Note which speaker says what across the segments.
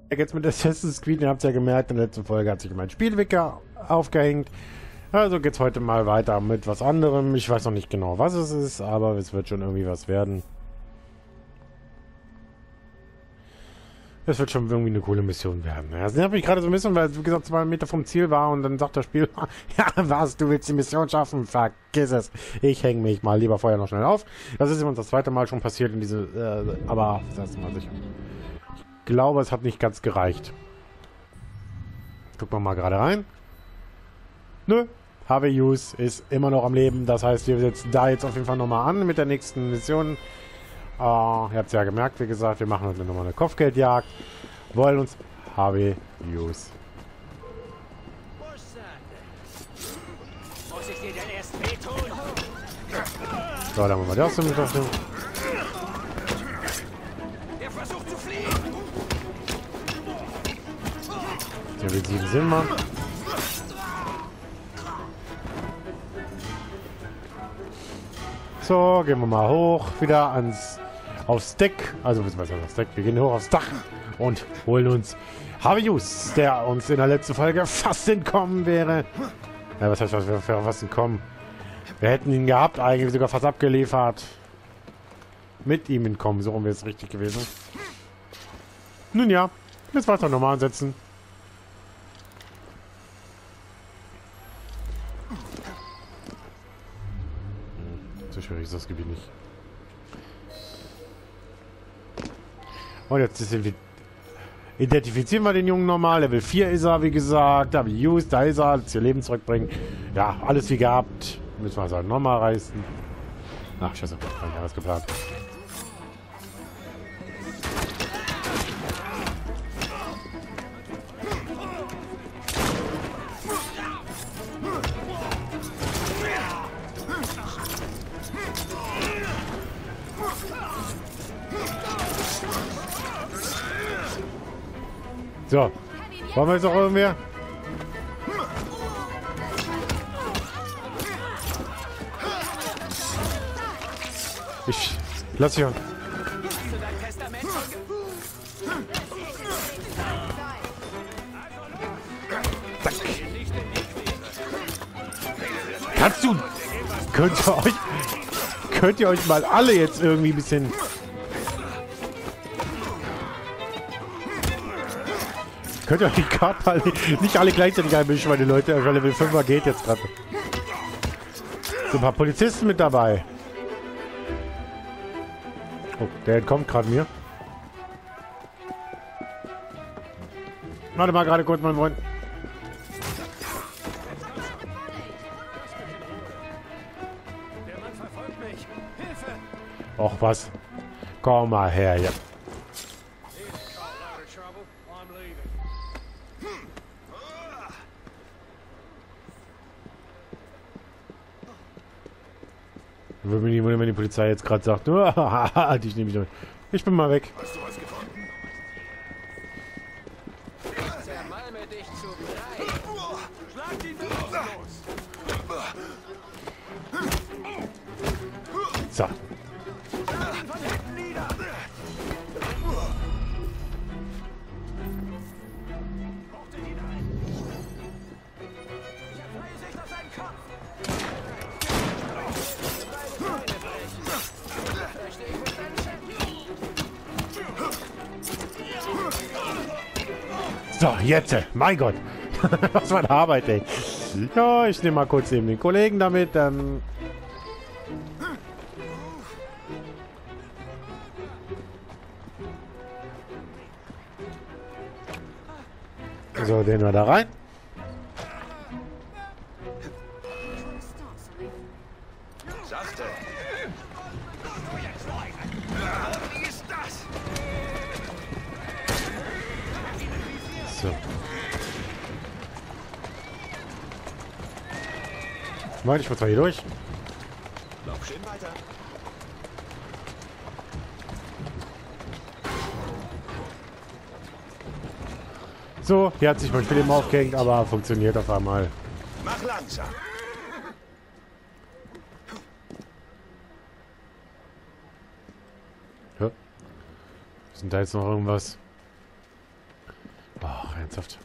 Speaker 1: Jetzt mit Assassin's Creed, ihr habt es ja gemerkt, in der letzten Folge hat sich mein Spielwecker aufgehängt. Also geht's heute mal weiter mit was anderem. Ich weiß noch nicht genau, was es ist, aber es wird schon irgendwie was werden. Es wird schon irgendwie eine coole Mission werden. Ja, das nervt mich gerade so ein bisschen, weil es, wie gesagt, 2 Meter vom Ziel war und dann sagt das Spiel, ja, was, du willst die Mission schaffen? Vergiss es. Ich hänge mich mal lieber vorher noch schnell auf. Das ist uns das zweite Mal schon passiert in diese, aber das ist mal sicher. Ich glaube, es hat nicht ganz gereicht. Gucken wir mal gerade rein. Nö, Harvey Hughes ist immer noch am Leben. Das heißt, wir setzen da jetzt auf jeden Fall nochmal an mit der nächsten Mission. Ihr habt es ja gemerkt, wie gesagt, wir machen heute nochmal eine Kopfgeldjagd. Wollen uns Harvey Hughes. So, dann machen wir das mit auf den.
Speaker 2: Der versucht zu fliehen.
Speaker 1: Der will 7 Sinn machen. So, gehen wir mal hoch, wieder aufs Deck, also beziehungsweise aufs Deck, wir gehen hoch aufs Dach und holen uns Harvey Hughes, der uns in der letzten Folge fast entkommen wäre. Ja, was heißt, was wäre fast entkommen? Wir hätten ihn gehabt, eigentlich sogar fast abgeliefert. Mit ihm entkommen, so wäre es richtig gewesen. Nun ja, jetzt weiter nochmal ansetzen. So schwierig ist das Gebiet nicht. Und jetzt identifizieren wir den Jungen normal. Level 4 ist er, wie gesagt. Da Hughes, da ist er. Jetzt ihr Leben zurückbringen. Ja, alles wie gehabt. Müssen wir es halt nochmal reißen. Ach, scheiße. Hab ich alles geplant. So, wollen wir jetzt auch irgendwer? Ich lass hier. Kannst du? Könnt ihr euch mal alle jetzt irgendwie ein bisschen. Könnt ihr euch die Karten nicht alle gleichzeitig einmischen, weil die Leute, Level 5er geht jetzt gerade. So ein paar Polizisten mit dabei. Oh, der entkommt gerade mir. Warte mal gerade kurz, mein Freund.
Speaker 2: Der Mann verfolgt mich. Hilfe!
Speaker 1: Och was. Komm mal her, ja. Würde mich nicht wundern, wenn die Polizei jetzt gerade sagt, dich nehme ich mit. Ich bin mal weg.
Speaker 2: Hast du was gefunden? Zermalme dich zu Brei. Schlag ihn los!
Speaker 1: So. So, jetzt. Mein Gott. Was für eine Arbeit, ey. Ja, ich nehme mal kurz eben den Kollegen damit, dann... So, den wir da rein.
Speaker 2: Sachte. Wie ist das?
Speaker 1: So. Warte, ich muss mal hier durch.
Speaker 2: Lauf schön weiter.
Speaker 1: So, hier hat sich mein Spiel eben aufgehängt, aber funktioniert auf einmal.
Speaker 2: Mach langsam.
Speaker 1: Ja. Ist denn da jetzt noch irgendwas? Ach, ernsthaft.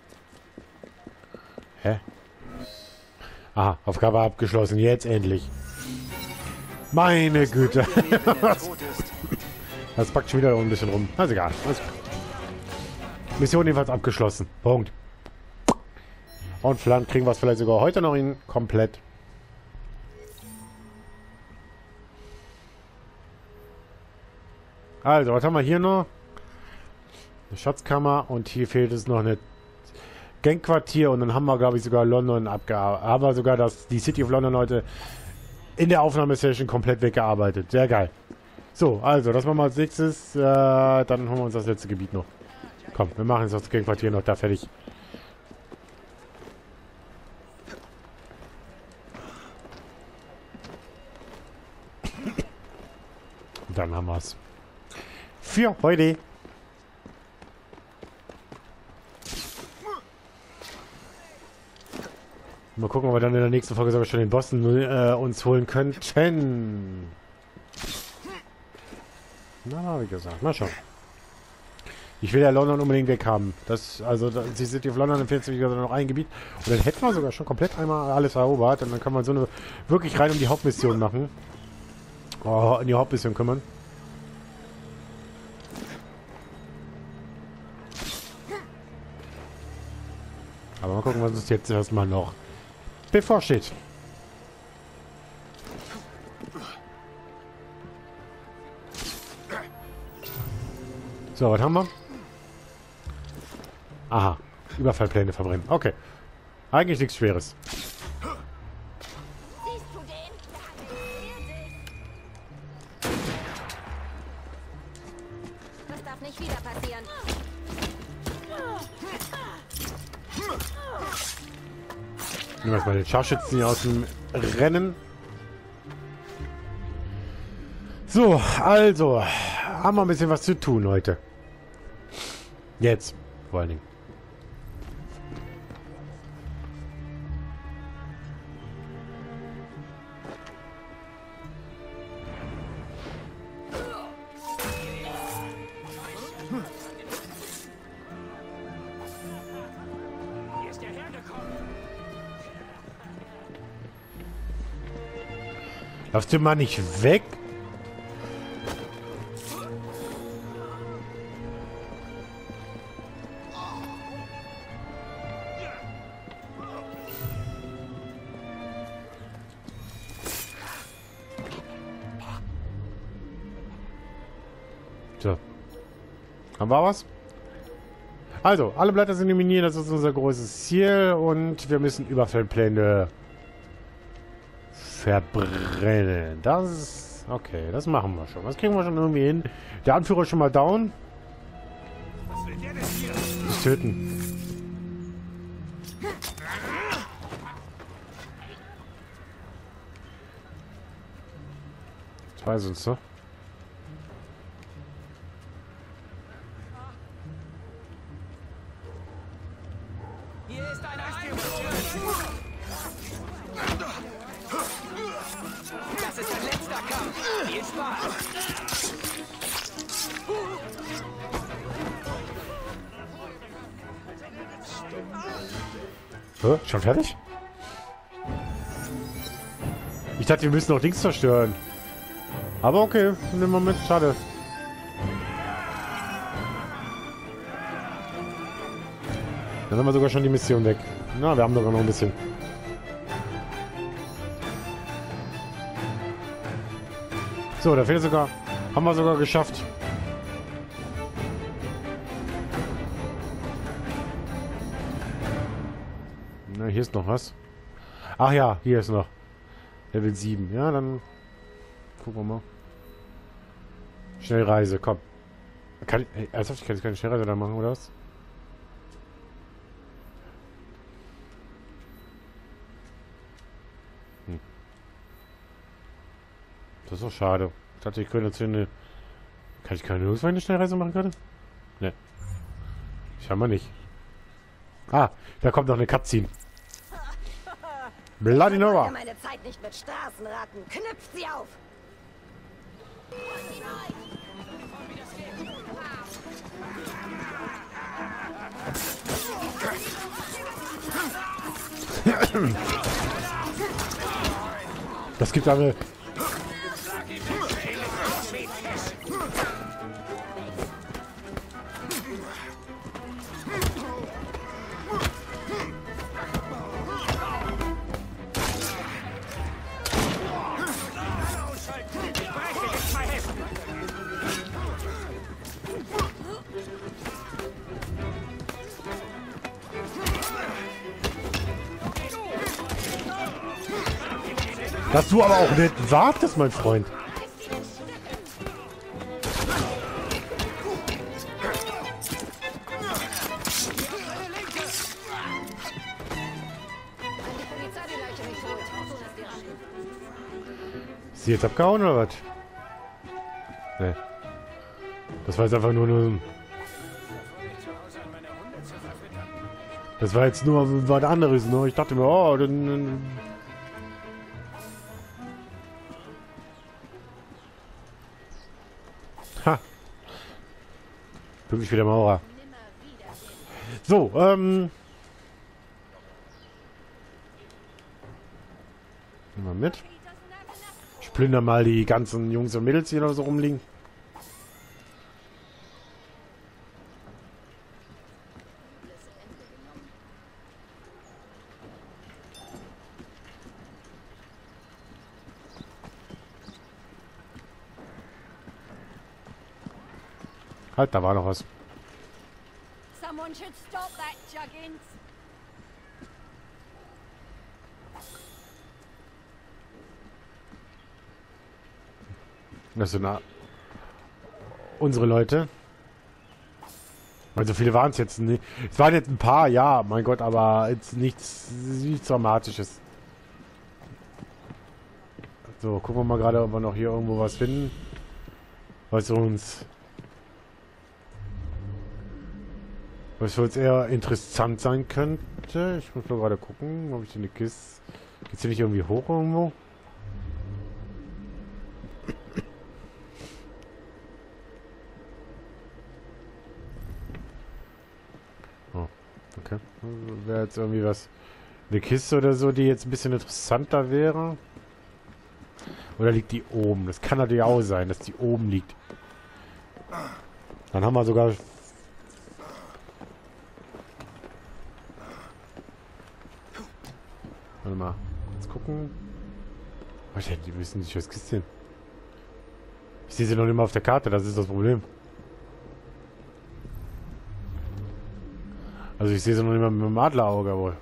Speaker 1: Hä? Aha, Aufgabe abgeschlossen. Jetzt endlich. Meine Güte. Das packt schon wieder ein bisschen rum. Also egal. Alles gut. Mission jedenfalls abgeschlossen. Punkt. Und vielleicht kriegen wir es vielleicht sogar heute noch hin. Komplett. Also, was haben wir hier noch? Eine Schatzkammer und hier fehlt es noch eine Gangquartier und dann haben wir, glaube ich, sogar London abgearbeitet. Aber sogar die City of London heute in der Aufnahmesession komplett weggearbeitet. Sehr geil. So, also, das machen wir als nächstes. Dann holen wir uns das letzte Gebiet noch. Komm, wir machen jetzt das Gangquartier noch da fertig. Und dann haben wir es. Für heute. Mal gucken, ob wir dann in der nächsten Folge sogar schon den Boss uns holen könnten. Na, wie gesagt, mal schauen. Ich will ja London unbedingt weg haben. Die City of London empfiehlt sich noch ein Gebiet. Und dann hätten wir sogar schon komplett einmal alles erobert. Und dann kann man so eine wirklich rein um die Hauptmission machen. Oh, in die Hauptmission kümmern. Aber mal gucken, was uns jetzt erstmal noch bevorsteht. So, was haben wir? Aha, Überfallpläne verbrennen. Okay. Eigentlich nichts Schweres.
Speaker 3: Siehst du den? Das darf nicht wieder passieren.
Speaker 1: Nehmen wir erstmal den Scharfschützen hier aus dem Rennen. So, also. Haben wir ein bisschen was zu tun heute. Jetzt, vor allen Dingen.
Speaker 2: Hier ist der hergekommen.
Speaker 1: Laufst du mal nicht weg? So. Haben wir was? Also, alle Blätter sind eliminiert, das ist unser großes Ziel und wir müssen Überfallpläne verbrennen. Das ist... Okay, das machen wir schon. Das kriegen wir schon irgendwie hin. Der Anführer ist schon mal down.
Speaker 2: Was will der denn hier?
Speaker 1: Das töten. Zwei sind's, ne?
Speaker 2: Hier ist ein Einbruch. Das ist ein letzter Kampf. Viel Spaß.
Speaker 1: Schon fertig? Ich dachte, wir müssen noch Dings zerstören. Aber okay, in dem Moment, schade. Dann haben wir sogar schon die Mission weg. Na, wir haben sogar noch ein bisschen. So, da fehlt sogar. Haben wir sogar geschafft. Na, hier ist noch was. Ach ja, hier ist noch. Level 7. Ja, dann gucken wir mal. Schnellreise, komm. Kann ich, ey, ernsthaft, ich kann jetzt keine Schnellreise da machen, oder was? Das ist doch schade. Ich dachte, ich könnte jetzt hier eine... Kann ich keine Losweine Schnellreise machen gerade? Ne. Scheinbar nicht. Ah, da kommt noch eine Cutscene. Bloody Nova.
Speaker 3: Meine Zeit nicht mit Straßenratten. Knüpft sie auf!
Speaker 1: Das gibt eine... Dass du aber auch nicht wartest, mein Freund. Ist sie jetzt abgehauen oder was? Nee. Das war jetzt einfach nur... Das war jetzt nur was anderes, ne? Ich dachte mir, oh, dann... Ha! Pünktlich wie der Maurer. So, nehmen wir mit. Ich plünder mal die ganzen Jungs und Mädels, die da so rumliegen. Halt, da war noch was.
Speaker 3: Someone should stop that, Juggins.
Speaker 1: Das sind unsere Leute. Weil so viele waren es jetzt nicht. Es waren jetzt ein paar, ja, mein Gott, aber jetzt nichts Dramatisches. So, gucken wir mal gerade, ob wir noch hier irgendwo was finden. Was für uns eher interessant sein könnte. Ich muss nur gerade gucken, ob ich in die Kiste... Geht's hier nicht irgendwie hoch irgendwo? Oh, okay. Wäre jetzt irgendwie was... Eine Kiste oder so, die jetzt ein bisschen interessanter wäre. Oder liegt die oben? Das kann natürlich auch sein, dass die oben liegt. Dann haben wir sogar... Warte mal. Jetzt gucken. Was denn? Die wissen nicht, was Kiste. Ich sehe sie noch nicht mal auf der Karte, das ist das Problem. Also ich sehe sie noch nicht mal mit dem Adlerauge, aber...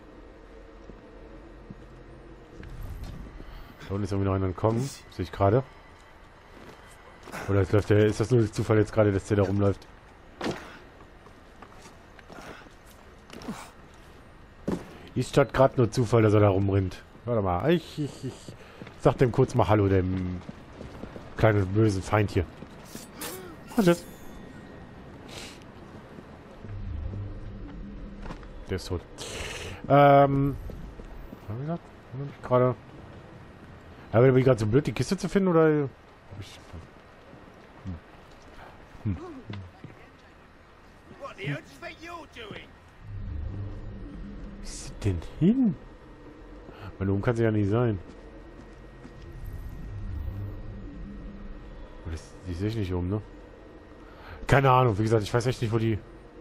Speaker 1: Da unten ist irgendwie noch einer entkommen. Sehe ich gerade. Oder jetzt läuft der... Ist das nur Zufall jetzt gerade, dass der da rumläuft? Ist das gerade nur Zufall, dass er da rumrennt? Warte mal. Ich sag dem kurz mal Hallo, dem kleinen bösen Feind hier. Und tschüss. Der ist tot. Was hab ich gesagt? Gerade. Aber bin ich gerade so blöd, die Kiste zu finden, oder? Wo ist sie denn hin? Weil oben kann sie ja nicht sein. Die sehe ich nicht oben, ne? Keine Ahnung, wie gesagt, ich weiß echt nicht, wo die...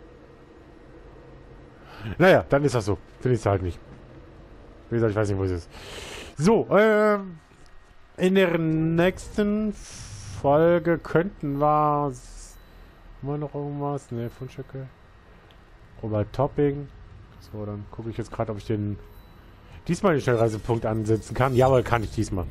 Speaker 1: Naja, dann ist das so. Finde ich es halt nicht. Wie gesagt, ich weiß nicht, wo es ist. So, in der nächsten Folge könnten wir... Haben wir noch irgendwas? Ne, Fundstücke. Robert Topping. So, dann gucke ich jetzt gerade, ob ich den... Diesmal den Schnellreisepunkt ansetzen kann. Jawohl, kann ich diesmal.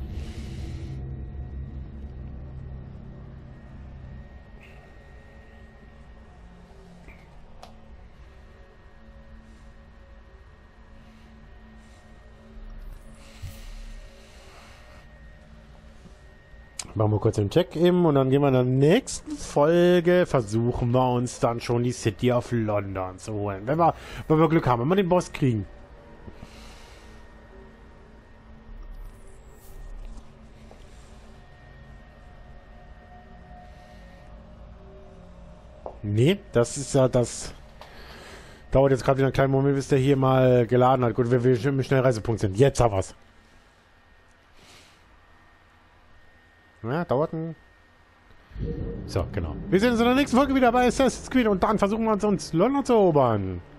Speaker 1: Machen wir kurz den Check eben und dann gehen wir in der nächsten Folge, versuchen wir uns dann schon die City of London zu holen. Wenn wir Glück haben, wenn wir den Boss kriegen. Nee, das ist ja das Dauert jetzt gerade wieder einen kleinen Moment, bis der hier mal geladen hat. Gut, wir im Schnellreisepunkt sind. Jetzt haben wir's. Ja, dauert ein... So, genau. Wir sehen uns in der nächsten Folge wieder bei Assassin's Creed und dann versuchen wir uns London zu erobern.